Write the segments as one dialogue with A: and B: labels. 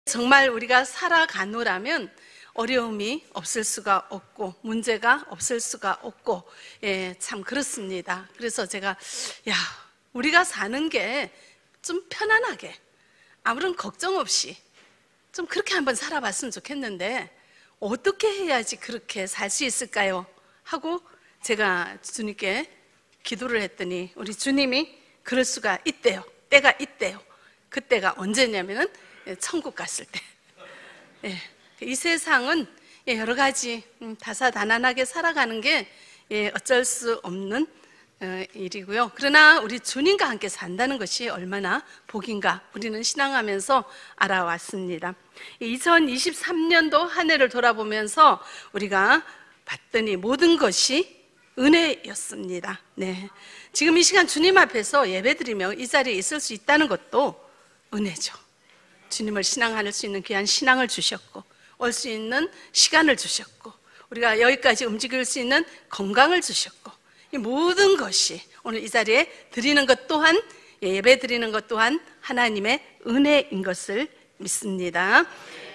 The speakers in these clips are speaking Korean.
A: 정말 우리가 살아가노라면 어려움이 없을 수가 없고 문제가 없을 수가 없고, 참 그렇습니다. 그래서 제가 우리가 사는 게 좀 편안하게 아무런 걱정 없이 좀 그렇게 한번 살아봤으면 좋겠는데 어떻게 해야지 그렇게 살 수 있을까요? 하고 제가 주님께 기도를 했더니 우리 주님이 그럴 수가 있대요. 때가 있대요. 그때가 언제냐면은 천국 갔을 때. 이 세상은 여러 가지 다사다난하게 살아가는 게 어쩔 수 없는 일이고요. 그러나 우리 주님과 함께 산다는 것이 얼마나 복인가 우리는 신앙하면서 알아왔습니다. 2023년도 한 해를 돌아보면서 우리가 봤더니 모든 것이 은혜였습니다. 지금 이 시간 주님 앞에서 예배드리며 이 자리에 있을 수 있다는 것도 은혜죠. 주님을 신앙할 수 있는 귀한 신앙을 주셨고 올 수 있는 시간을 주셨고 우리가 여기까지 움직일 수 있는 건강을 주셨고 이 모든 것이 오늘 이 자리에 드리는 것 또한 예배 드리는 것 또한 하나님의 은혜인 것을 믿습니다.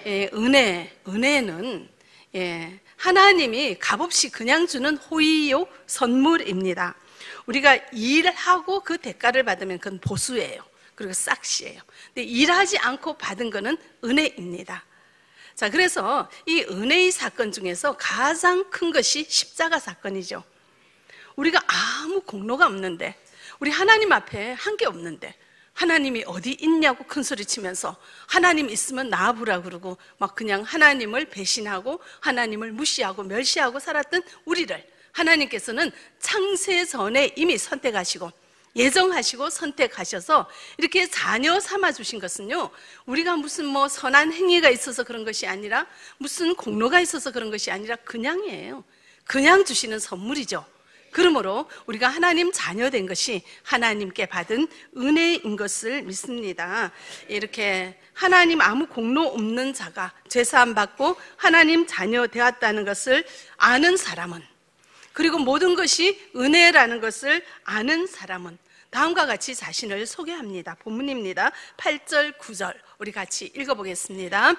A: 은혜는 하나님이 값없이 그냥 주는 호의요 선물입니다. 우리가 일하고 그 대가를 받으면 그건 보수예요. 그리고 싹시예요. 근데 일하지 않고 받은 거는 은혜입니다. 자, 그래서 이 은혜의 사건 중에서 가장 큰 것이 십자가 사건이죠. 우리가 아무 공로가 없는데 우리 하나님 앞에 한 게 없는데 하나님이 어디 있냐고 큰 소리 치면서 하나님 있으면 나와보라 그러고 막 그냥 하나님을 배신하고 하나님을 무시하고 멸시하고 살았던 우리를 하나님께서는 창세 전에 이미 선택하시고 예정하시고 선택하셔서 이렇게 자녀 삼아 주신 것은요, 우리가 무슨 선한 행위가 있어서 그런 것이 아니라 무슨 공로가 있어서 그런 것이 아니라 그냥이에요. 그냥 주시는 선물이죠. 그러므로 우리가 하나님 자녀된 것이 하나님께 받은 은혜인 것을 믿습니다. 이렇게 하나님 아무 공로 없는 자가 죄사함 받고 하나님 자녀 되었다는 것을 아는 사람은, 그리고 모든 것이 은혜라는 것을 아는 사람은 다음과 같이 자신을 소개합니다. 본문입니다. 8절 9절 우리 같이 읽어보겠습니다.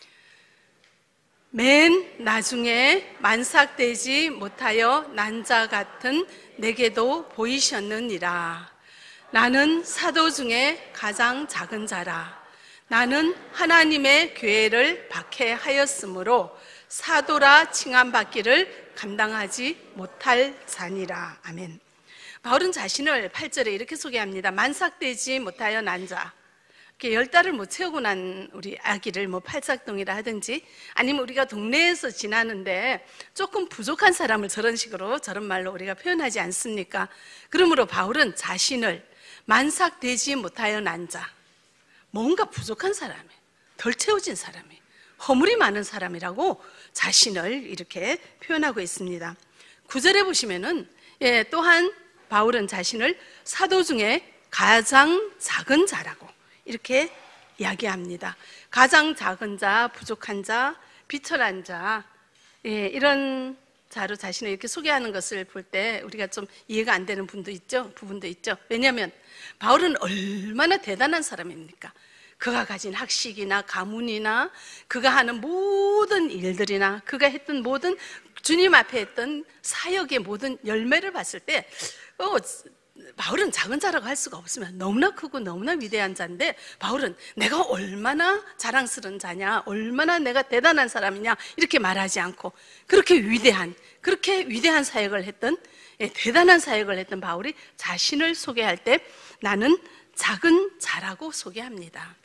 A: 맨 나중에 만삭되지 못하여 난 자 같은 내게도 보이셨느니라. 나는 사도 중에 가장 작은 자라. 나는 하나님의 교회를 박해하였으므로 사도라 칭함받기를 감당하지 못할 자니라. 아멘. 바울은 자신을 8절에 이렇게 소개합니다. 만삭되지 못하여 난 자. 이렇게 10달을 못 채우고 난 우리 아기를 팔삭동이라 하든지 아니면 우리가 동네에서 지나는데 조금 부족한 사람을 저런 식으로 저런 말로 우리가 표현하지 않습니까? 그러므로 바울은 자신을 만삭되지 못하여 난 자, 뭔가 부족한 사람이, 덜 채워진 사람이, 허물이 많은 사람이라고 자신을 이렇게 표현하고 있습니다. 9절에 보시면은 또한 바울은 자신을 사도 중에 가장 작은 자라고 이렇게 이야기합니다. 가장 작은 자, 부족한 자, 비천한 자, 이런 자로 자신을 이렇게 소개하는 것을 볼 때 우리가 좀 이해가 안 되는 부분도 있죠. 왜냐하면 바울은 얼마나 대단한 사람입니까? 그가 가진 학식이나 가문이나 그가 하는 모든 일들이나 그가 했던 모든 주님 앞에 했던 사역의 모든 열매를 봤을 때 바울은 작은 자라고 할 수가 없으면 너무나 크고 너무나 위대한 자인데 바울은 내가 얼마나 자랑스러운 자냐, 얼마나 내가 대단한 사람이냐 이렇게 말하지 않고 그렇게 위대한 사역을 했던 대단한 사역을 했던 바울이 자신을 소개할 때 나는 작은 자라고 소개합니다.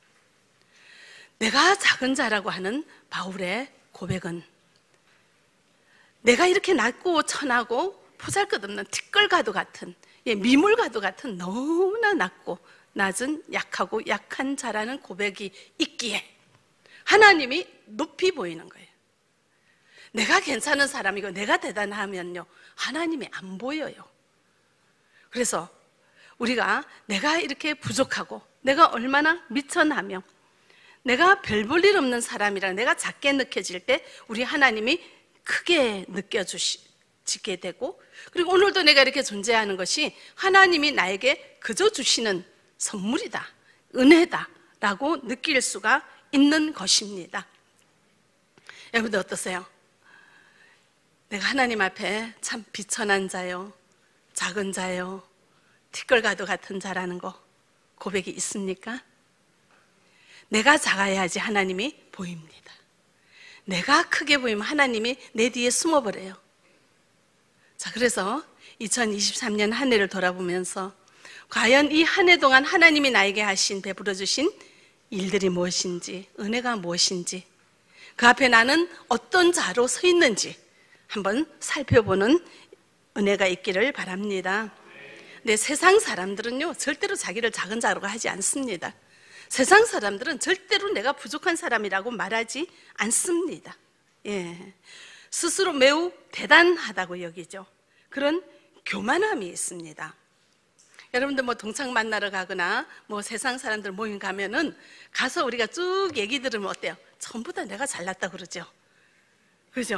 A: 내가 작은 자라고 하는 바울의 고백은 내가 이렇게 낮고 천하고 보잘것없는 티끌과도 같은 미물과도 같은 너무나 낮고 낮은 약하고 약한 자라는 고백이 있기에 하나님이 높이 보이는 거예요. 내가 괜찮은 사람이고 내가 대단하면요 하나님이 안 보여요. 그래서 우리가 내가 이렇게 부족하고 내가 얼마나 미천하며 내가 별 볼 일 없는 사람이라 내가 작게 느껴질 때 우리 하나님이 크게 느껴지게 되고, 그리고 오늘도 내가 이렇게 존재하는 것이 하나님이 나에게 그저 주시는 선물이다, 은혜다 라고 느낄 수가 있는 것입니다. 여러분들 어떠세요? 내가 하나님 앞에 참 비천한 자요, 작은 자요, 티끌과도 같은 자라는 거 고백이 있습니까? 내가 작아야지 하나님이 보입니다. 내가 크게 보이면 하나님이 내 뒤에 숨어버려요. 자, 그래서 2023년 한 해를 돌아보면서 과연 이 한 해 동안 하나님이 나에게 하신, 베풀어 주신 일들이 무엇인지, 은혜가 무엇인지, 그 앞에 나는 어떤 자로 서 있는지 한번 살펴보는 은혜가 있기를 바랍니다. 근데 세상 사람들은요, 절대로 자기를 작은 자로 하지 않습니다. 세상 사람들은 절대로 내가 부족한 사람이라고 말하지 않습니다. 예. 스스로 매우 대단하다고 여기죠. 그런 교만함이 있습니다. 여러분들 뭐 동창 만나러 가거나 뭐 세상 사람들 모임 가면은 가서 우리가 쭉 얘기 들으면 어때요? 전부 다 내가 잘났다 그러죠. 그죠?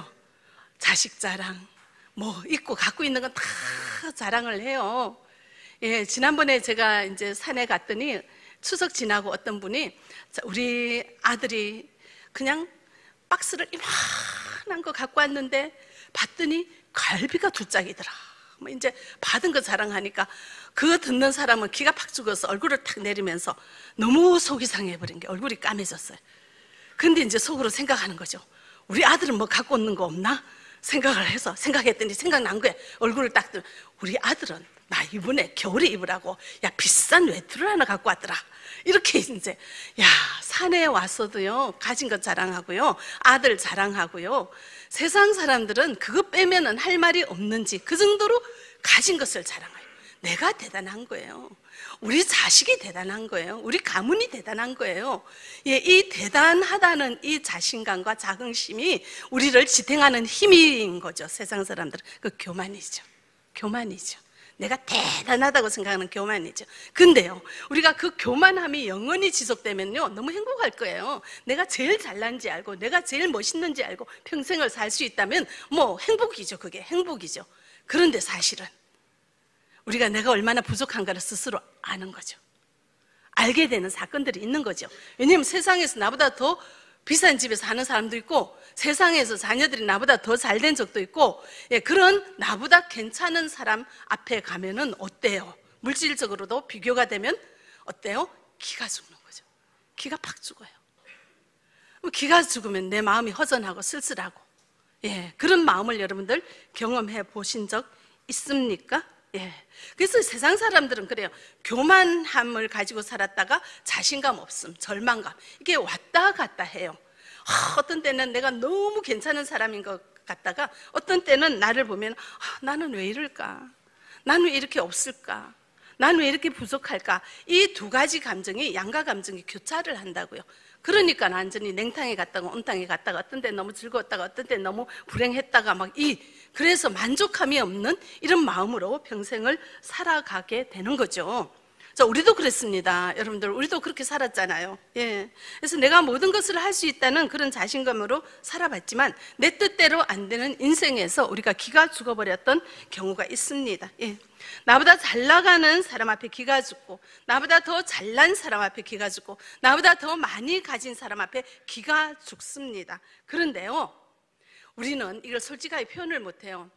A: 자식 자랑, 뭐 있고 갖고 있는 건 다 자랑을 해요. 예, 지난번에 제가 이제 산에 갔더니 추석 지나고 어떤 분이 우리 아들이 그냥 박스를 이만한 거 갖고 왔는데 봤더니 갈비가 2짝이더라. 뭐 이제 받은 거 자랑하니까 그거 듣는 사람은 기가 팍 죽어서 얼굴을 탁 내리면서 너무 속이 상해버린 게 얼굴이 까매졌어요. 근데 이제 속으로 생각하는 거죠. 우리 아들은 뭐 갖고 오는 거 없나? 생각을 해서 생각했더니 생각난 거예요. 얼굴을 딱 뜨면 우리 아들은 나 이번에 겨울에 입으라고 야 비싼 외투를 하나 갖고 왔더라. 이렇게 이제 야 산에 와서도요 가진 것 자랑하고요, 아들 자랑하고요. 세상 사람들은 그거 빼면은 할 말이 없는지 그 정도로 가진 것을 자랑해요. 내가 대단한 거예요. 우리 자식이 대단한 거예요. 우리 가문이 대단한 거예요. 예, 이 대단하다는 이 자신감과 자긍심이 우리를 지탱하는 힘인 거죠. 세상 사람들은 그 교만이죠. 교만이죠. 내가 대단하다고 생각하는 교만이죠. 근데요, 우리가 그 교만함이 영원히 지속되면요 너무 행복할 거예요. 내가 제일 잘난지 알고 내가 제일 멋있는지 알고 평생을 살 수 있다면 뭐 행복이죠. 그게 행복이죠. 그런데 사실은 우리가 내가 얼마나 부족한가를 스스로 아는 거죠. 알게 되는 사건들이 있는 거죠. 왜냐하면 세상에서 나보다 더 비싼 집에서 사는 사람도 있고 세상에서 자녀들이 나보다 더 잘된 적도 있고, 예, 그런 나보다 괜찮은 사람 앞에 가면은 어때요? 물질적으로도 비교가 되면 어때요? 기가 죽는 거죠. 기가 팍 죽어요. 기가 죽으면 내 마음이 허전하고 쓸쓸하고, 예, 그런 마음을 여러분들 경험해 보신 적 있습니까? 예. 그래서 세상 사람들은 그래요. 교만함을 가지고 살았다가 자신감 없음, 절망감, 이게 왔다 갔다 해요. 어떤 때는 내가 너무 괜찮은 사람인 것 같다가 어떤 때는 나를 보면 나는 왜 이럴까? 나는 왜 이렇게 없을까? 나는 왜 이렇게 부족할까? 이 두 가지 감정이, 양가 감정이 교차를 한다고요. 그러니까 완전히 냉탕에 갔다가 온탕에 갔다가 어떤 때 너무 즐거웠다가 어떤 때 너무 불행했다가 그래서 만족함이 없는 이런 마음으로 평생을 살아가게 되는 거죠. 자, 우리도 그랬습니다. 여러분들, 우리도 그렇게 살았잖아요. 예. 그래서 내가 모든 것을 할 수 있다는 그런 자신감으로 살아봤지만 내 뜻대로 안 되는 인생에서 우리가 기가 죽어버렸던 경우가 있습니다. 예. 나보다 잘 나가는 사람 앞에 기가 죽고, 나보다 더 잘난 사람 앞에 기가 죽고, 나보다 더 많이 가진 사람 앞에 기가 죽습니다. 그런데요, 우리는 이걸 솔직하게 표현을 못해요.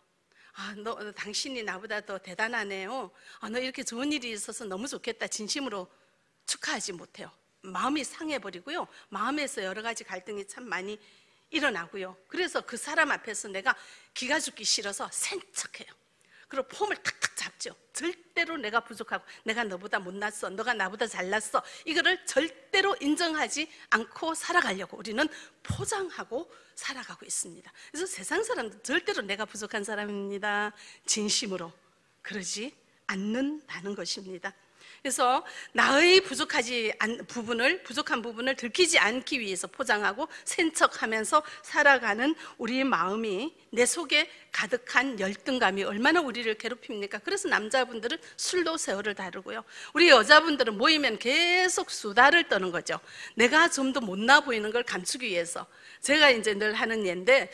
A: 당신이 나보다 더 대단하네요. 너 이렇게 좋은 일이 있어서 너무 좋겠다. 진심으로 축하하지 못해요. 마음이 상해버리고요. 마음에서 여러 가지 갈등이 참 많이 일어나고요. 그래서 그 사람 앞에서 내가 기가 죽기 싫어서 센 척해요. 그리고 폼을 탁탁 잡죠. 절대로 내가 부족하고 내가 너보다 못났어, 너가 나보다 잘났어, 이거를 절대로 인정하지 않고 살아가려고 우리는 포장하고 살아가고 있습니다. 그래서 세상 사람들 절대로 내가 부족한 사람입니다, 진심으로 그러지 않는다는 것입니다. 그래서 나의 부족한 부분을 들키지 않기 위해서 포장하고 센 척하면서 살아가는 우리의 마음이, 내 속에 가득한 열등감이 얼마나 우리를 괴롭힙니까? 그래서 남자분들은 술도 세월을 다르고요, 우리 여자분들은 모이면 계속 수다를 떠는 거죠. 내가 좀 더 못나 보이는 걸 감추기 위해서. 제가 이제 늘 하는 예인데,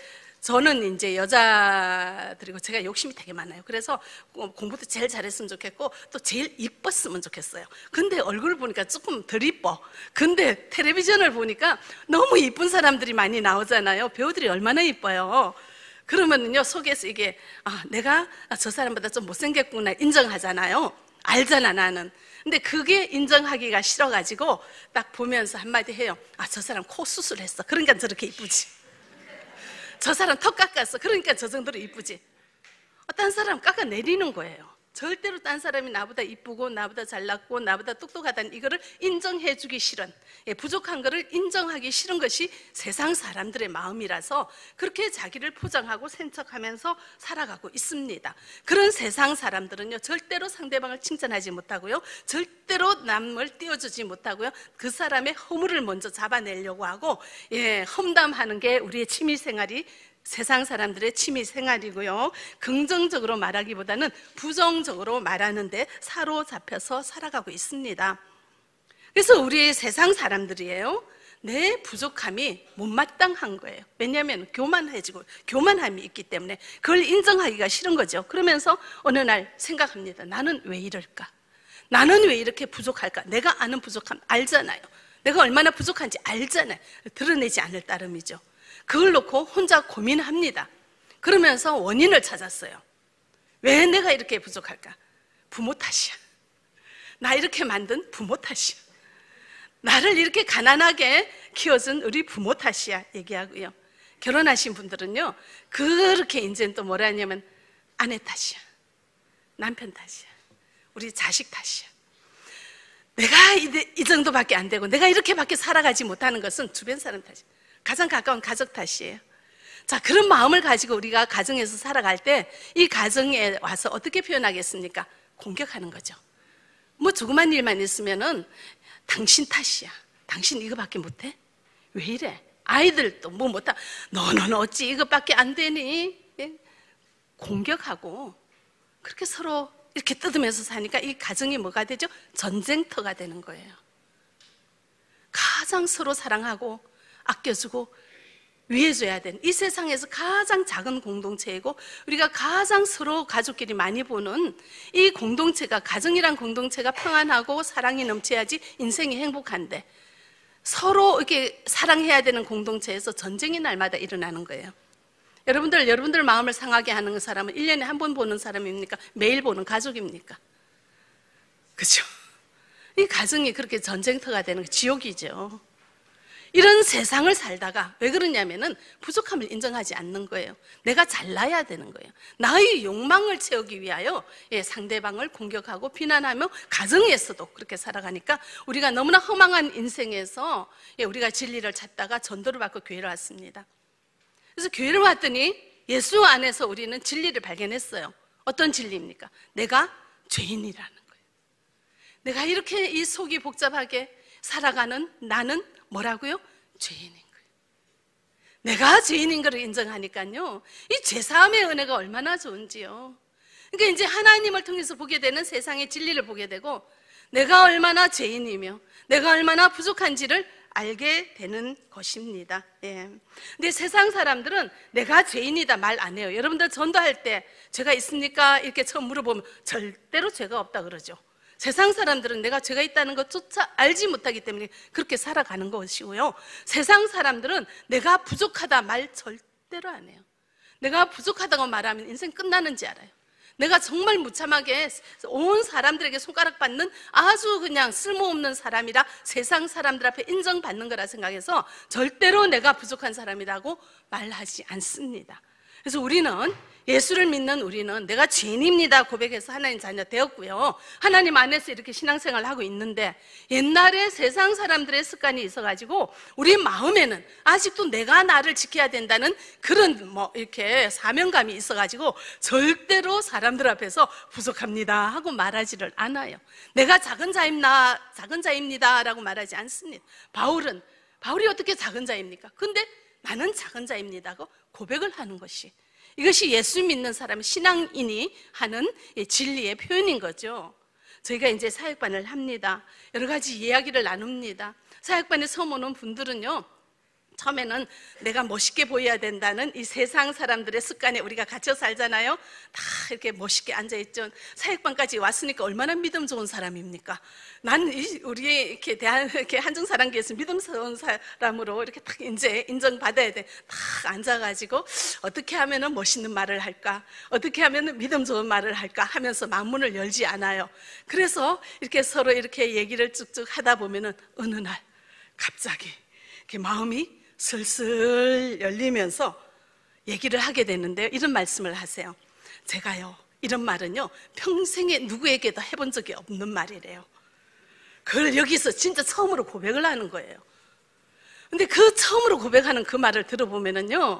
A: 저는 이제 여자들이고 제가 욕심이 되게 많아요. 그래서 공부도 제일 잘했으면 좋겠고 또 제일 이뻤으면 좋겠어요. 근데 얼굴을 보니까 조금 덜 이뻐. 근데 텔레비전을 보니까 너무 이쁜 사람들이 많이 나오잖아요. 배우들이 얼마나 이뻐요. 그러면요 속에서 이게 내가 저 사람보다 좀 못생겼구나 인정하잖아요. 알잖아 나는. 근데 그게 인정하기가 싫어가지고 딱 보면서 한마디 해요. 저 사람 코 수술했어. 그러니까 저렇게 이쁘지. 저 사람 턱 깎았어. 그러니까 저 정도로 이쁘지. 딴 사람 깎아내리는 거예요. 절대로 딴 사람이 나보다 이쁘고 나보다 잘났고 나보다 똑똑하다는 이거를 인정해주기 싫은, 부족한 거를 인정하기 싫은 것이 세상 사람들의 마음이라서 그렇게 자기를 포장하고 센척하면서 살아가고 있습니다. 그런 세상 사람들은요 절대로 상대방을 칭찬하지 못하고요, 절대로 남을 띄워주지 못하고요, 그 사람의 허물을 먼저 잡아내려고 하고 험담하는 게 우리의 취미생활이 세상 사람들의 취미 생활이고요. 긍정적으로 말하기보다는 부정적으로 말하는데 사로잡혀서 살아가고 있습니다. 그래서 우리 세상 사람들이에요. 내 부족함이 못마땅한 거예요. 왜냐하면 교만해지고 교만함이 있기 때문에 그걸 인정하기가 싫은 거죠. 그러면서 어느 날 생각합니다. 나는 왜 이럴까? 나는 왜 이렇게 부족할까? 내가 아는 부족함 알잖아요. 내가 얼마나 부족한지 알잖아요. 드러내지 않을 따름이죠. 그걸 놓고 혼자 고민합니다. 그러면서 원인을 찾았어요. 왜 내가 이렇게 부족할까? 부모 탓이야. 나 이렇게 만든 부모 탓이야. 나를 이렇게 가난하게 키워준 우리 부모 탓이야 얘기하고요. 결혼하신 분들은요 그렇게 이제는 또 뭐라 하냐면 아내 탓이야, 남편 탓이야, 우리 자식 탓이야. 내가 이 정도밖에 안 되고 내가 이렇게밖에 살아가지 못하는 것은 주변 사람 탓이야. 가장 가까운 가족 탓이에요. 자, 그런 마음을 가지고 우리가 가정에서 살아갈 때 이 가정에 와서 어떻게 표현하겠습니까? 공격하는 거죠. 뭐 조그만 일만 있으면은 당신 탓이야. 당신 이거밖에 못해? 왜 이래? 아이들도 뭐 못하. 너는 어찌 이것밖에 안 되니? 공격하고 그렇게 서로 이렇게 뜯으면서 사니까 이 가정이 뭐가 되죠? 전쟁터가 되는 거예요. 가장 서로 사랑하고 아껴주고 위해줘야 되는 이 세상에서 가장 작은 공동체이고 우리가 가장 서로 가족끼리 많이 보는 이 공동체가, 가정이란 공동체가 평안하고 사랑이 넘쳐야지 인생이 행복한데 서로 이렇게 사랑해야 되는 공동체에서 전쟁이 날마다 일어나는 거예요. 여러분들 마음을 상하게 하는 사람은 1년에 한 번 보는 사람입니까? 매일 보는 가족입니까? 그렇죠? 이 가정이 그렇게 전쟁터가 되는 게 지옥이죠. 이런 세상을 살다가 왜 그러냐면은 부족함을 인정하지 않는 거예요. 내가 잘나야 되는 거예요. 나의 욕망을 채우기 위하여 상대방을 공격하고 비난하며 가정에서도 그렇게 살아가니까 우리가 너무나 허망한 인생에서 우리가 진리를 찾다가 전도를 받고 교회를 왔습니다. 그래서 교회를 왔더니 예수 안에서 우리는 진리를 발견했어요. 어떤 진리입니까? 내가 죄인이라는 거예요. 내가 이렇게 이 속이 복잡하게 살아가는 나는 뭐라고요? 죄인인 거예요. 내가 죄인인 걸 인정하니까요 이 죄사함의 은혜가 얼마나 좋은지요. 그러니까 이제 하나님을 통해서 보게 되는 세상의 진리를 보게 되고 내가 얼마나 죄인이며 내가 얼마나 부족한지를 알게 되는 것입니다. 근데 세상 사람들은 내가 죄인이다 말 안 해요. 여러분들 전도할 때 죄가 있습니까? 이렇게 처음 물어보면 절대로 죄가 없다 그러죠. 세상 사람들은 내가 죄가 있다는 것조차 알지 못하기 때문에 그렇게 살아가는 것이고요. 세상 사람들은 내가 부족하다 말 절대로 안 해요. 내가 부족하다고 말하면 인생 끝나는지 알아요. 내가 정말 무참하게 온 사람들에게 손가락 받는 아주 그냥 쓸모없는 사람이라 세상 사람들 앞에 인정받는 거라 생각해서 절대로 내가 부족한 사람이라고 말하지 않습니다. 그래서 우리는 예수를 믿는 우리는 내가 죄인입니다 고백해서 하나님 자녀 되었고요. 하나님 안에서 이렇게 신앙생활을 하고 있는데 옛날에 세상 사람들의 습관이 있어가지고 우리 마음에는 아직도 내가 나를 지켜야 된다는 그런 이렇게 사명감이 있어가지고 절대로 사람들 앞에서 부족합니다 하고 말하지를 않아요. 내가 작은 자입니다 라고 말하지 않습니다. 바울이 어떻게 작은 자입니까? 근데 나는 작은 자입니다고 고백을 하는 것이 이것이 예수 믿는 사람, 신앙인이 하는 진리의 표현인 거죠. 저희가 이제 사역반을 합니다. 여러 가지 이야기를 나눕니다. 사역반에 처음 오는 분들은요 처음에는 내가 멋있게 보여야 된다는 이 세상 사람들의 습관에 우리가 갇혀 살잖아요. 다 이렇게 멋있게 앉아있죠. 사역반까지 왔으니까 얼마나 믿음 좋은 사람입니까? 난 우리 이렇게 한중사랑교에서 믿음스러운 사람으로 이렇게 딱 이제 인정받아야 돼. 딱 앉아가지고 어떻게 하면은 멋있는 말을 할까? 어떻게 하면은 믿음 좋은 말을 할까? 하면서 마음문을 열지 않아요. 그래서 이렇게 서로 이렇게 얘기를 쭉쭉 하다 보면은 어느 날 갑자기 이렇게 마음이 슬슬 열리면서 얘기를 하게 되는데요. 이런 말씀을 하세요. 제가요, 이런 말은요, 평생에 누구에게도 해본 적이 없는 말이래요. 그걸 여기서 진짜 처음으로 고백을 하는 거예요. 근데 그 처음으로 고백하는 그 말을 들어보면은요,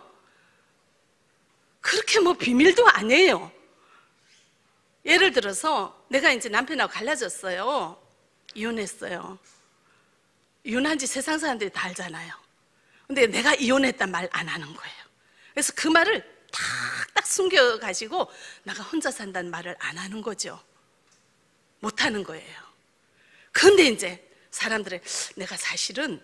A: 그렇게 뭐 비밀도 아니에요. 예를 들어서 내가 이제 남편하고 갈라졌어요. 이혼했어요. 이혼한 지 세상 사람들이 다 알잖아요. 근데 내가 이혼했단 말 안 하는 거예요. 그래서 그 말을 탁딱 숨겨가지고 내가 혼자 산다는 말을 안 하는 거죠. 못 하는 거예요. 그런데 이제 사람들이 내가 사실은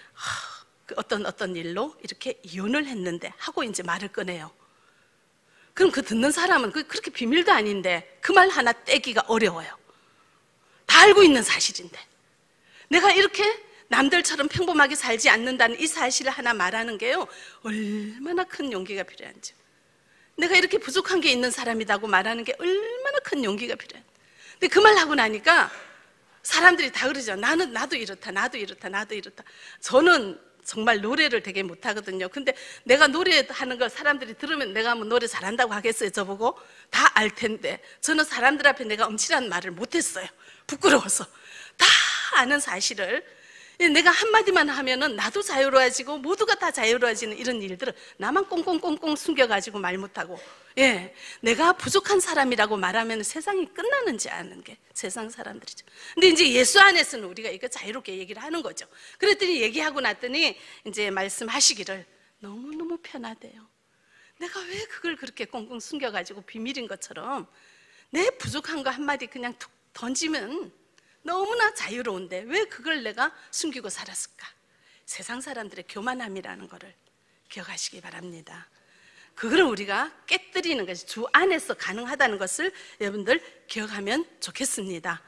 A: 어떤 일로 이렇게 이혼을 했는데 하고 이제 말을 꺼내요. 그럼 그 듣는 사람은 그렇게 비밀도 아닌데 그 말 하나 떼기가 어려워요. 다 알고 있는 사실인데 내가 이렇게 남들처럼 평범하게 살지 않는다는 이 사실을 하나 말하는 게요, 얼마나 큰 용기가 필요한지. 내가 이렇게 부족한 게 있는 사람이라고 말하는 게 얼마나 큰 용기가 필요한지. 근데 그 말 하고 나니까 사람들이 다 그러죠. 나도 이렇다, 나도 이렇다, 나도 이렇다. 저는 정말 노래를 되게 못하거든요. 근데 내가 노래하는 걸 사람들이 들으면 내가 뭐 노래 잘한다고 하겠어요, 저보고? 다 알 텐데 저는 사람들 앞에 내가 엄칠한 말을 못했어요. 부끄러워서. 다 아는 사실을 내가 한마디만 하면은 나도 자유로워지고 모두가 다 자유로워지는 이런 일들을 나만 꽁꽁꽁꽁 숨겨가지고 말 못하고, 내가 부족한 사람이라고 말하면 세상이 끝나는지 아는 게 세상 사람들이죠. 근데 이제 예수 안에서는 우리가 이거 자유롭게 얘기를 하는 거죠. 그랬더니 얘기하고 났더니 이제 말씀하시기를 너무너무 편하대요. 내가 왜 그걸 그렇게 꽁꽁 숨겨가지고 비밀인 것처럼 내 부족한 거 한마디 그냥 툭 던지면 너무나 자유로운데 왜 그걸 내가 숨기고 살았을까? 세상 사람들의 교만함이라는 것을 기억하시기 바랍니다. 그걸 우리가 깨뜨리는 것이 주 안에서 가능하다는 것을 여러분들 기억하면 좋겠습니다.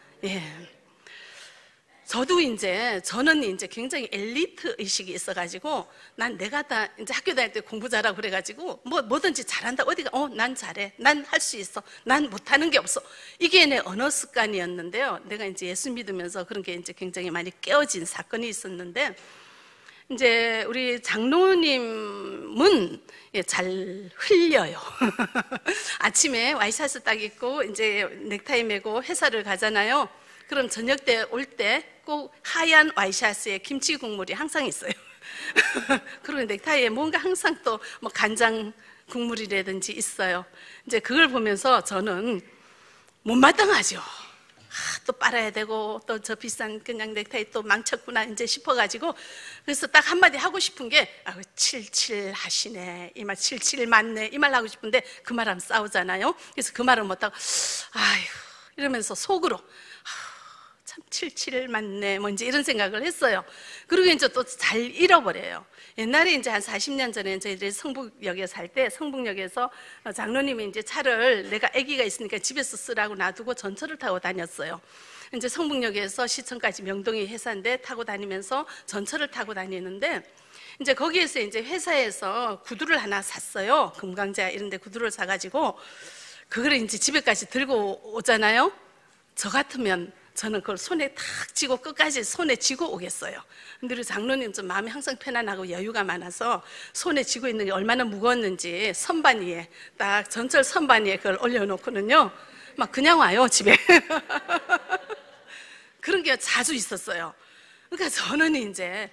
A: 저는 이제 굉장히 엘리트 의식이 있어가지고 난 내가 다 이제 학교 다닐 때 공부 잘하고 그래가지고 뭐든지 잘한다. 어디가 난 잘해. 난 할 수 있어. 난 못하는 게 없어. 이게 내 언어 습관이었는데요. 내가 이제 예수 믿으면서 그런 게 이제 굉장히 많이 깨어진 사건이 있었는데 이제 우리 장로님은 잘 흘려요. 아침에 와이셔츠 딱 입고 이제 넥타이 메고 회사를 가잖아요. 그럼 저녁 때 올 때 꼭 하얀 와이셔츠에 김치 국물이 항상 있어요. 그리고 넥타이에 뭔가 항상 또 뭐 간장 국물이라든지 있어요. 이제 그걸 보면서 저는 못마땅하죠. 또 빨아야 되고 또 저 비싼 그냥 넥타이 또 망쳤구나 이제 싶어가지고 그래서 딱 한마디 하고 싶은 게 칠칠 하시네 이 말 칠칠 맞네 이 말 하고 싶은데 그 말하면 싸우잖아요. 그래서 그 말을 못하고 아휴 이러면서 속으로 참 칠칠 맞네 뭐 이제 이런 생각을 했어요. 그리고 이제 또 잘 잃어버려요. 옛날에 이제 한 40년 전에 저희들이 성북역에 살 때 성북역에서 장로님이 이제 차를 내가 아기가 있으니까 집에서 쓰라고 놔두고 전철을 타고 다녔어요. 이제 성북역에서 시청까지 명동이 회사인데 타고 다니면서 전철을 타고 다니는데 이제 거기에서 이제 회사에서 구두를 하나 샀어요. 금강자 이런 데 구두를 사가지고 그걸 이제 집에까지 들고 오잖아요. 저 같으면 저는 그걸 손에 탁 쥐고 끝까지 손에 쥐고 오겠어요. 근데 우리 장로님 좀 마음이 항상 편안하고 여유가 많아서 손에 쥐고 있는 게 얼마나 무거웠는지 선반 위에 딱 전철 선반 위에 그걸 올려놓고는요 막 그냥 와요 집에. 그런 게 자주 있었어요. 그러니까 저는 이제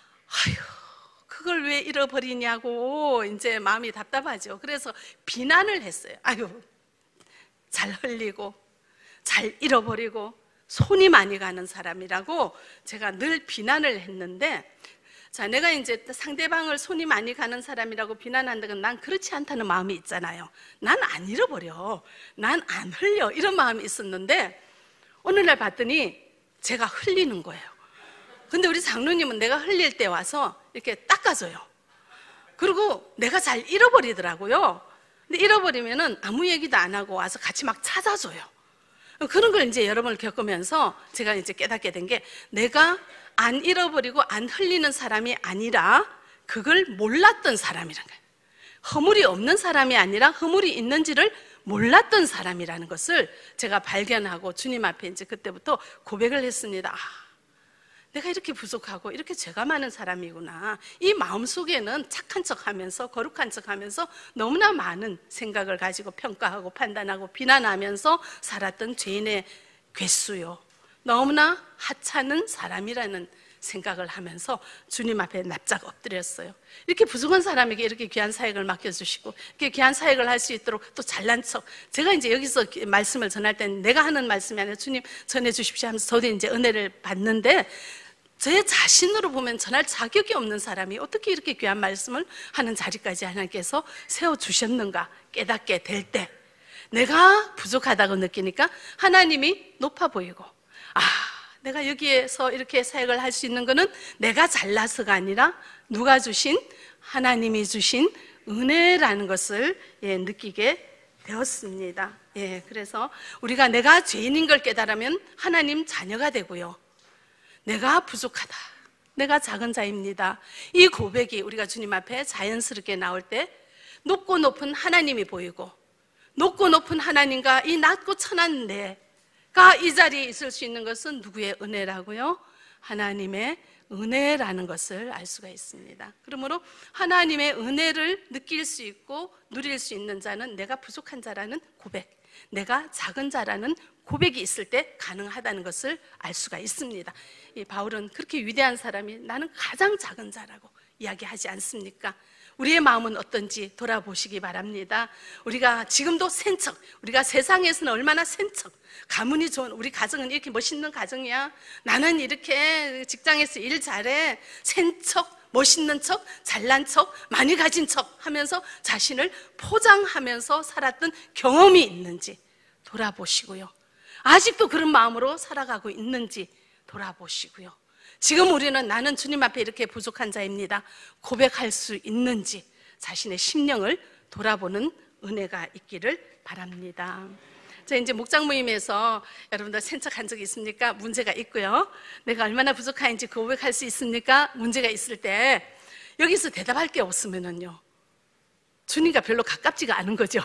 A: 그걸 왜 잃어버리냐고 이제 마음이 답답하죠. 그래서 비난을 했어요. 잘 흘리고 잘 잃어버리고 손이 많이 가는 사람이라고 제가 늘 비난을 했는데, 자, 내가 이제 상대방을 손이 많이 가는 사람이라고 비난한다는 건 난 그렇지 않다는 마음이 있잖아요. 난 안 잃어버려. 난 안 흘려. 이런 마음이 있었는데, 어느 날 봤더니 제가 흘리는 거예요. 근데 우리 장로님은 내가 흘릴 때 와서 이렇게 닦아줘요. 그리고 내가 잘 잃어버리더라고요. 근데 잃어버리면은 아무 얘기도 안 하고 와서 같이 막 찾아줘요. 그런 걸 이제 여러 번을 겪으면서 제가 이제 깨닫게 된 게, 내가 안 잃어버리고 안 흘리는 사람이 아니라 그걸 몰랐던 사람이란 거예요. 허물이 없는 사람이 아니라 허물이 있는지를 몰랐던 사람이라는 것을 제가 발견하고 주님 앞에 이제 그때부터 고백을 했습니다. 아, 내가 이렇게 부족하고 이렇게 죄가 많은 사람이구나. 이 마음속에는 착한 척하면서 거룩한 척하면서 너무나 많은 생각을 가지고 평가하고 판단하고 비난하면서 살았던 죄인의 괴수요, 너무나 하찮은 사람이라는 생각을 하면서 주님 앞에 납작 엎드렸어요. 이렇게 부족한 사람에게 이렇게 귀한 사역을 맡겨주시고 이렇게 귀한 사역을 할 수 있도록 또 잘난 척, 제가 이제 여기서 말씀을 전할 때는 내가 하는 말씀이 아니라 주님 전해주십시오 하면서 저도 이제 은혜를 받는데, 제 자신으로 보면 전할 자격이 없는 사람이 어떻게 이렇게 귀한 말씀을 하는 자리까지 하나님께서 세워주셨는가 깨닫게 될 때, 내가 부족하다고 느끼니까 하나님이 높아 보이고, 아, 내가 여기에서 이렇게 사역을 할 수 있는 것은 내가 잘나서가 아니라 누가 주신, 하나님이 주신 은혜라는 것을 느끼게 되었습니다. 그래서 우리가 내가 죄인인 걸 깨달으면 하나님 자녀가 되고요, 내가 부족하다, 내가 작은 자입니다, 이 고백이 우리가 주님 앞에 자연스럽게 나올 때 높고 높은 하나님이 보이고, 높고 높은 하나님과 이 낮고 천한 내가 이 자리에 있을 수 있는 것은 누구의 은혜라고요? 하나님의 은혜라는 것을 알 수가 있습니다. 그러므로 하나님의 은혜를 느낄 수 있고 누릴 수 있는 자는 내가 부족한 자라는 고백, 내가 작은 자라는 고백이 있을 때 가능하다는 것을 알 수가 있습니다. 이 바울은 그렇게 위대한 사람이 나는 가장 작은 자라고 이야기하지 않습니까? 우리의 마음은 어떤지 돌아보시기 바랍니다. 우리가 지금도 센 척, 우리가 세상에서는 얼마나 센 척, 가문이 좋은 우리 가정은 이렇게 멋있는 가정이야, 나는 이렇게 직장에서 일 잘해, 센 척, 멋있는 척, 잘난 척, 많이 가진 척 하면서 자신을 포장하면서 살았던 경험이 있는지 돌아보시고요, 아직도 그런 마음으로 살아가고 있는지 돌아보시고요, 지금 우리는 나는 주님 앞에 이렇게 부족한 자입니다 고백할 수 있는지 자신의 심령을 돌아보는 은혜가 있기를 바랍니다. 자, 이제 목장 모임에서 여러분들 센척한 적이 있습니까? 문제가 있고요. 내가 얼마나 부족한지 고백할 수 있습니까? 문제가 있을 때 여기서 대답할 게 없으면은요, 주님과 별로 가깝지가 않은 거죠.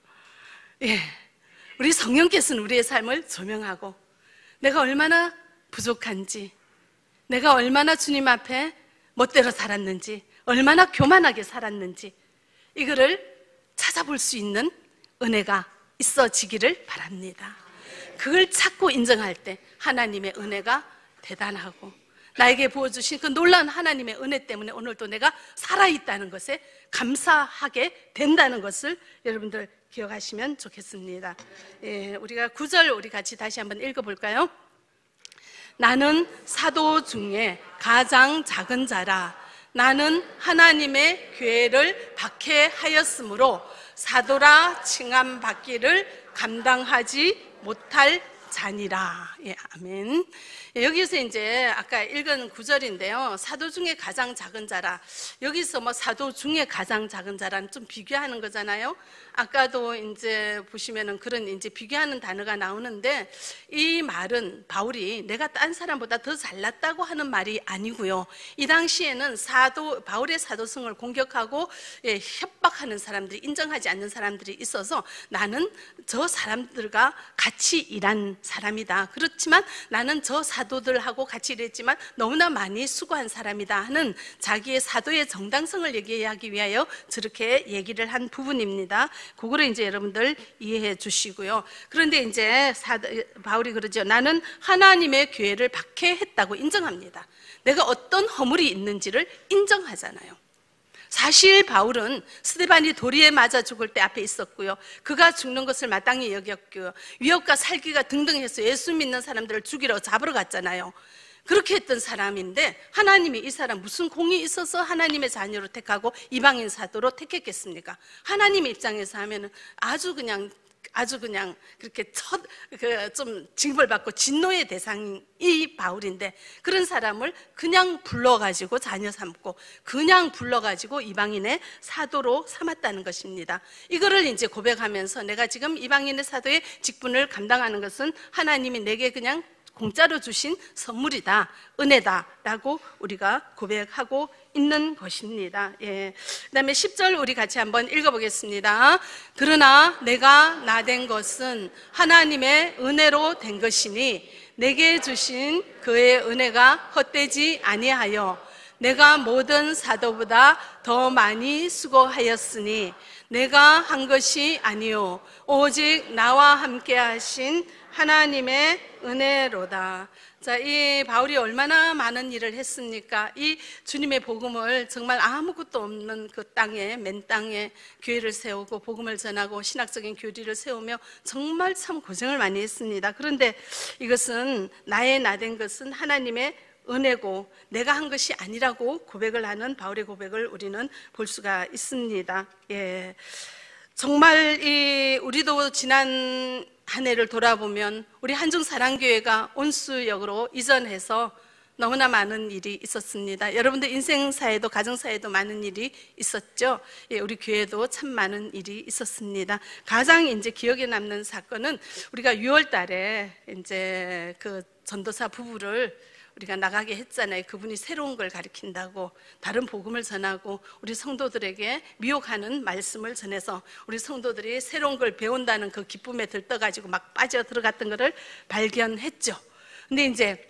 A: 우리 성령께서는 우리의 삶을 조명하고, 내가 얼마나 부족한지, 내가 얼마나 주님 앞에 멋대로 살았는지, 얼마나 교만하게 살았는지, 이거를 찾아볼 수 있는 은혜가 있어지기를 바랍니다. 그걸 찾고 인정할 때 하나님의 은혜가 대단하고, 나에게 부어주신 그 놀라운 하나님의 은혜 때문에 오늘도 내가 살아있다는 것에 감사하게 된다는 것을 여러분들 기억하시면 좋겠습니다. 우리가 9절 우리 같이 다시 한번 읽어볼까요? 나는 사도 중에 가장 작은 자라. 나는 하나님의 교회를 박해하였으므로 사도라 칭함받기를 감당하지 못할 자니라. 아멘. 여기서 이제 아까 읽은 구절인데요, 사도 중에 가장 작은 자라. 여기서 뭐 사도 중에 가장 작은 자라는 좀 비교하는 거잖아요. 아까도 이제 보시면은 그런 이제 비교하는 단어가 나오는데, 이 말은 바울이 내가 딴 사람보다 더 잘났다고 하는 말이 아니고요, 이 당시에는 바울의 사도성을 공격하고 협박하는 사람들이, 인정하지 않는 사람들이 있어서 나는 저 사람들과 같이 일한 사람이다, 그렇지만 나는 저 사도들하고 같이 일했지만 너무나 많이 수고한 사람이다 하는 자기의 사도의 정당성을 얘기하기 위하여 저렇게 얘기를 한 부분입니다. 그거를 이제 여러분들 이해해 주시고요. 그런데 이제 바울이 그러죠. 나는 하나님의 교회를 박해했다고 인정합니다. 내가 어떤 허물이 있는지를 인정하잖아요. 사실 바울은 스데반이 도리에 맞아 죽을 때 앞에 있었고요, 그가 죽는 것을 마땅히 여겼고요, 위협과 살기가 등등해서 예수 믿는 사람들을 죽이러 잡으러 갔잖아요. 그렇게 했던 사람인데, 하나님이 이 사람 무슨 공이 있어서 하나님의 자녀로 택하고 이방인 사도로 택했겠습니까? 하나님의 입장에서 하면은 아주 그냥 아주 그냥 그렇게 좀 징벌 받고 진노의 대상이 바울인데, 그런 사람을 그냥 불러가지고 자녀 삼고 그냥 불러가지고 이방인의 사도로 삼았다는 것입니다. 이거를 이제 고백하면서 내가 지금 이방인의 사도의 직분을 감당하는 것은 하나님이 내게 그냥 공짜로 주신 선물이다, 은혜다 라고 우리가 고백하고 있는 것입니다. 예. 그 다음에 10절 우리 같이 한번 읽어보겠습니다. 그러나 내가 나된 것은 하나님의 은혜로 된 것이니 내게 주신 그의 은혜가 헛되지 아니하여 내가 모든 사도보다 더 많이 수고하였으니 내가 한 것이 아니요 오직 나와 함께 하신 하나님의 은혜로다. 자, 이 바울이 얼마나 많은 일을 했습니까? 이 주님의 복음을 정말 아무것도 없는 그 땅에, 맨 땅에 교회를 세우고 복음을 전하고 신학적인 교리를 세우며 정말 참 고생을 많이 했습니다. 그런데 이것은 나된 것은 하나님의 은혜고 내가 한 것이 아니라고 고백을 하는 바울의 고백을 우리는 볼 수가 있습니다. 예. 정말 우리도 지난 한 해를 돌아보면 우리 한중사랑교회가 온수역으로 이전해서 너무나 많은 일이 있었습니다. 여러분들 인생사에도 가정사에도 많은 일이 있었죠. 예, 우리 교회도 참 많은 일이 있었습니다. 가장 이제 기억에 남는 사건은 우리가 6월 달에 이제 그 전도사 부부를 우리가 나가게 했잖아요. 그분이 새로운 걸 가르친다고 다른 복음을 전하고 우리 성도들에게 미혹하는 말씀을 전해서 우리 성도들이 새로운 걸 배운다는 그 기쁨에 들떠가지고 막 빠져 들어갔던 것을 발견했죠. 근데 이제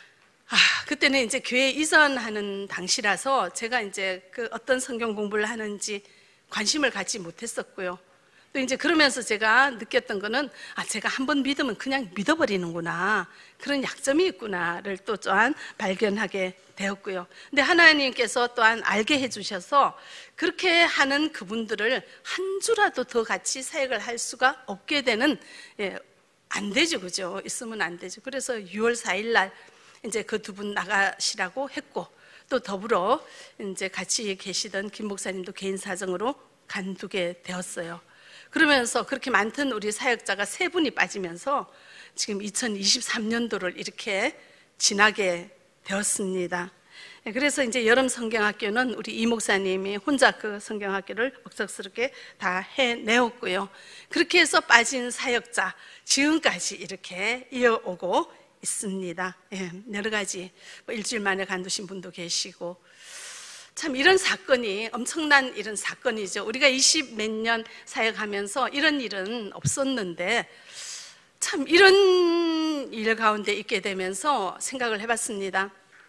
A: 그때는 이제 교회 이전하는 당시라서 제가 이제 그 어떤 성경 공부를 하는지 관심을 갖지 못했었고요. 또 이제 그러면서 제가 느꼈던 거는 제가 한번 믿으면 그냥 믿어버리는구나, 그런 약점이 있구나를 또 또한 발견하게 되었고요. 근데 하나님께서 또한 알게 해주셔서 그렇게 하는 그분들을 한 주라도 더 같이 사역을 할 수가 없게 되는, 안 되죠, 그죠? 있으면 안 되죠. 그래서 6월 4일 날 이제 그 두 분 나가시라고 했고, 또 더불어 이제 같이 계시던 김 목사님도 개인 사정으로 간두게 되었어요. 그러면서 그렇게 많던 우리 사역자가 3분이 빠지면서 지금 2023년도를 이렇게 지나게 되었습니다. 그래서 이제 여름 성경학교는 우리 이 목사님이 혼자 그 성경학교를 억척스럽게 다 해내었고요. 그렇게 해서 빠진 사역자 지금까지 이렇게 이어오고 있습니다. 여러 가지 일주일 만에 간두신 분도 계시고, 참 이런 사건이 엄청난 이런 사건이죠. 우리가 20 몇 년 사역하면서 이런 일은 없었는데 참 이런 일 가운데 있게 되면서 생각을 해봤습니다.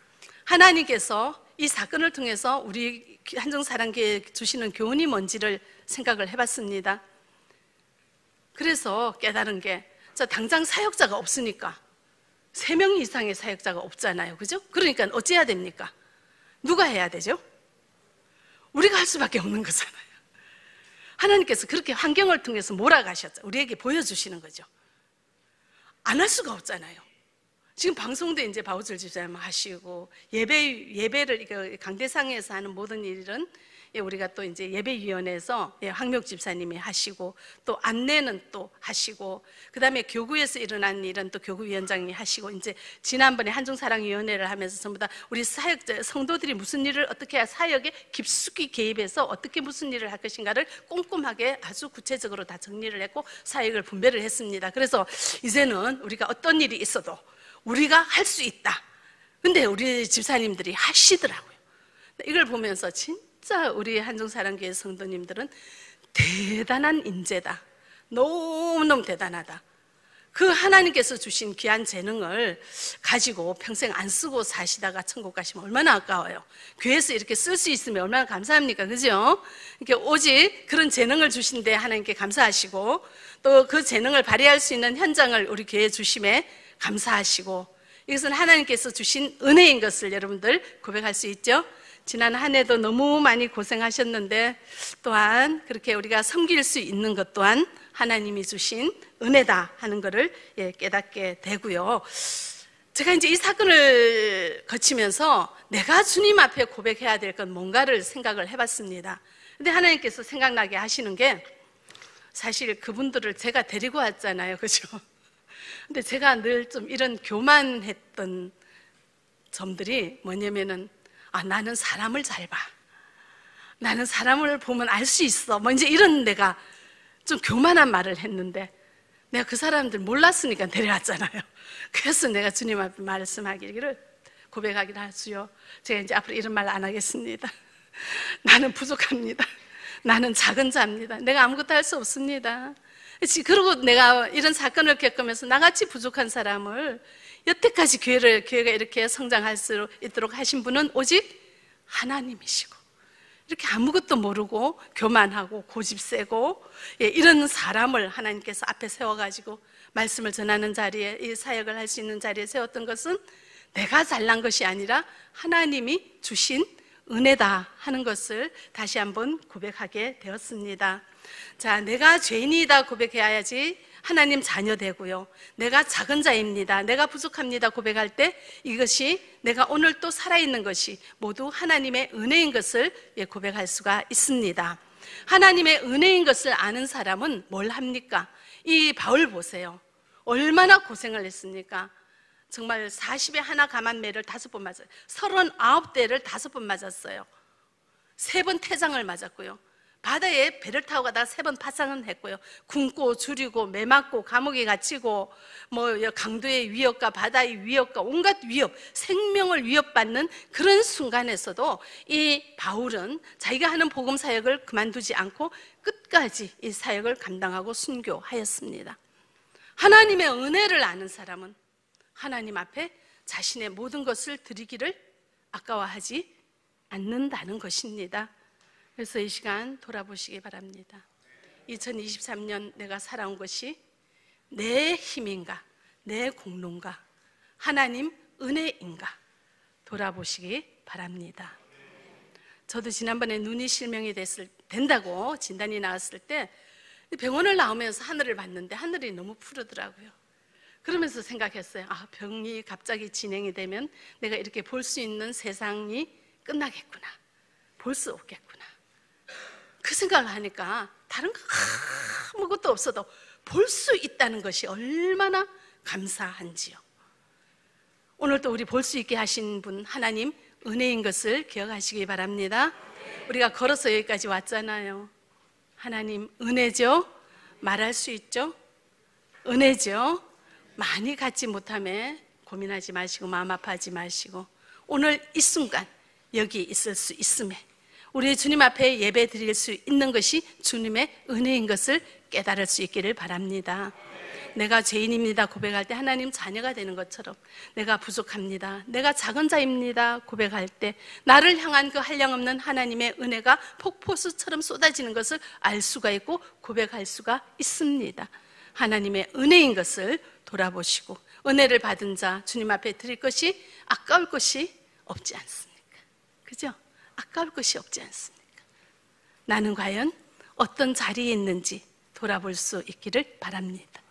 A: 하나님께서 이 사건을 통해서 우리 한정사랑교회에 주시는 교훈이 뭔지를 생각을 해봤습니다. 그래서 깨달은 게, 당장 사역자가 없으니까 3명 이상의 사역자가 없잖아요, 그죠? 그러니까 어찌해야 됩니까? 누가 해야 되죠? 우리가 할 수밖에 없는 거잖아요. 하나님께서 그렇게 환경을 통해서 몰아가셨죠. 우리에게 보여주시는 거죠. 안 할 수가 없잖아요. 지금 방송도 이제 바우철 집사님 하시고, 예배를 강대상에서 하는 모든 일은 우리가 또 이제 예배위원회에서 황목 집사님이 하시고, 또 안내는 또 하시고, 그 다음에 교구에서 일어난 일은 또 교구위원장님이 하시고, 이제 지난번에 한중사랑위원회를 하면서 전부 다 우리 사역자, 성도들이 무슨 일을 어떻게 해야 사역에 깊숙이 개입해서 어떻게 무슨 일을 할 것인가를 꼼꼼하게 아주 구체적으로 다 정리를 했고 사역을 분배를 했습니다. 그래서 이제는 우리가 어떤 일이 있어도 우리가 할 수 있다. 근데 우리 집사님들이 하시더라고요. 이걸 보면서 진짜 우리 한중사랑교회 성도님들은 대단한 인재다. 너무너무 대단하다. 그 하나님께서 주신 귀한 재능을 가지고 평생 안 쓰고 사시다가 천국 가시면 얼마나 아까워요. 교회에서 이렇게 쓸 수 있으면 얼마나 감사합니까, 그죠? 이렇게 오직 그런 재능을 주신데 하나님께 감사하시고, 또 그 재능을 발휘할 수 있는 현장을 우리 교회에 주심에 감사하시고, 이것은 하나님께서 주신 은혜인 것을 여러분들 고백할 수 있죠? 지난 한 해도 너무 많이 고생하셨는데 또한 그렇게 우리가 섬길 수 있는 것 또한 하나님이 주신 은혜다 하는 것을 깨닫게 되고요. 제가 이제 이 사건을 거치면서 내가 주님 앞에 고백해야 될 건 뭔가를 생각을 해봤습니다. 근데 하나님께서 생각나게 하시는 게, 사실 그분들을 제가 데리고 왔잖아요. 그죠? 근데 제가 늘 좀 이런 교만했던 점들이 뭐냐면은, 나는 사람을 잘 봐. 나는 사람을 보면 알 수 있어. 뭐 이제 이런 내가 좀 교만한 말을 했는데, 내가 그 사람들 몰랐으니까 데려왔잖아요. 그래서 내가 주님 앞에 말씀하기를, 고백하기를 하주요. 제가 이제 앞으로 이런 말 안 하겠습니다. 나는 부족합니다. 나는 작은 자입니다. 내가 아무것도 할 수 없습니다. 그리고 내가 이런 사건을 겪으면서 나같이 부족한 사람을 여태까지 교회가 이렇게 성장할 수 있도록 하신 분은 오직 하나님이시고, 이렇게 아무것도 모르고 교만하고 고집 세고 이런 사람을 하나님께서 앞에 세워가지고 말씀을 전하는 자리에, 이 사역을 할 수 있는 자리에 세웠던 것은 내가 잘난 것이 아니라 하나님이 주신 은혜다 하는 것을 다시 한번 고백하게 되었습니다. 자, 내가 죄인이다 고백해야지 하나님 자녀 되고요. 내가 작은 자입니다, 내가 부족합니다 고백할 때 이것이 내가 오늘 또 살아있는 것이 모두 하나님의 은혜인 것을 고백할 수가 있습니다. 하나님의 은혜인 것을 아는 사람은 뭘 합니까? 이 바울 보세요. 얼마나 고생을 했습니까? 정말 40에 하나 감한 매를 5번 맞아요. 39대를 5번 맞았어요. 3번 태장을 맞았고요. 바다에 배를 타고 가다가 3번 파상은 했고요. 굶고 줄이고 매 맞고 감옥에 갇히고 뭐 강도의 위협과 바다의 위협과 온갖 위협, 생명을 위협받는 그런 순간에서도 이 바울은 자기가 하는 복음 사역을 그만두지 않고 끝까지 이 사역을 감당하고 순교하였습니다. 하나님의 은혜를 아는 사람은 하나님 앞에 자신의 모든 것을 드리기를 아까워하지 않는다는 것입니다. 그래서 이 시간 돌아보시기 바랍니다. 2023년 내가 살아온 것이 내 힘인가, 내 공로인가, 하나님 은혜인가 돌아보시기 바랍니다. 저도 지난번에 눈이 실명이 된다고 진단이 나왔을 때 병원을 나오면서 하늘을 봤는데 하늘이 너무 푸르더라고요. 그러면서 생각했어요. 병이 갑자기 진행이 되면 내가 이렇게 볼 수 있는 세상이 끝나겠구나, 볼 수 없겠구나. 그 생각을 하니까 다른 거 아무것도 없어도 볼 수 있다는 것이 얼마나 감사한지요. 오늘도 우리 볼 수 있게 하신 분 하나님 은혜인 것을 기억하시기 바랍니다. 우리가 걸어서 여기까지 왔잖아요. 하나님 은혜죠? 말할 수 있죠? 은혜죠? 많이 갖지 못함에 고민하지 마시고 마음 아파하지 마시고 오늘 이 순간 여기 있을 수 있음에 우리 주님 앞에 예배 드릴 수 있는 것이 주님의 은혜인 것을 깨달을 수 있기를 바랍니다. 내가 죄인입니다 고백할 때 하나님 자녀가 되는 것처럼 내가 부족합니다, 내가 작은 자입니다 고백할 때 나를 향한 그 한량없는 하나님의 은혜가 폭포수처럼 쏟아지는 것을 알 수가 있고 고백할 수가 있습니다. 하나님의 은혜인 것을 돌아보시고 은혜를 받은 자 주님 앞에 드릴 것이 아까울 것이 없지 않습니까? 그죠? 아까울 것이 없지 않습니까? 나는 과연 어떤 자리에 있는지 돌아볼 수 있기를 바랍니다.